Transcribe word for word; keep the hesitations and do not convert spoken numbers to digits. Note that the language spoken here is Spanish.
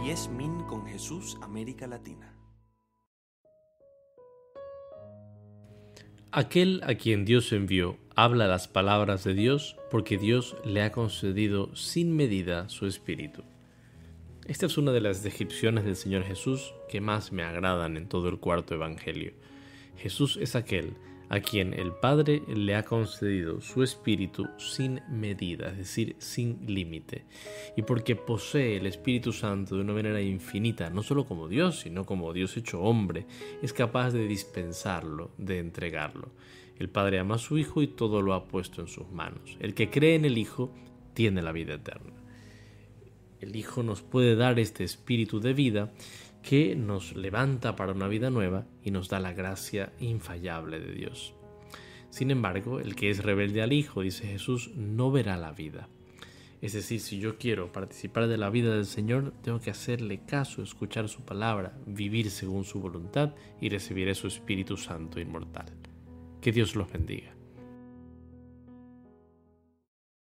Yes Min con Jesús América Latina. Aquel a quien Dios envió habla las palabras de Dios porque Dios le ha concedido sin medida su espíritu. Esta es una de las descripciones del Señor Jesús que más me agradan en todo el cuarto evangelio. Jesús es aquel a quien el Padre le ha concedido su espíritu sin medida, es decir, sin límite. Y porque posee el Espíritu Santo de una manera infinita, no solo como Dios, sino como Dios hecho hombre, es capaz de dispensarlo, de entregarlo. El Padre ama a su Hijo y todo lo ha puesto en sus manos. El que cree en el Hijo tiene la vida eterna. El Hijo nos puede dar este espíritu de vida que nos levanta para una vida nueva y nos da la gracia infallable de Dios. Sin embargo, el que es rebelde al Hijo, dice Jesús, no verá la vida. Es decir, si yo quiero participar de la vida del Señor, tengo que hacerle caso, escuchar su palabra, vivir según su voluntad y recibiré su Espíritu Santo inmortal. Que Dios los bendiga.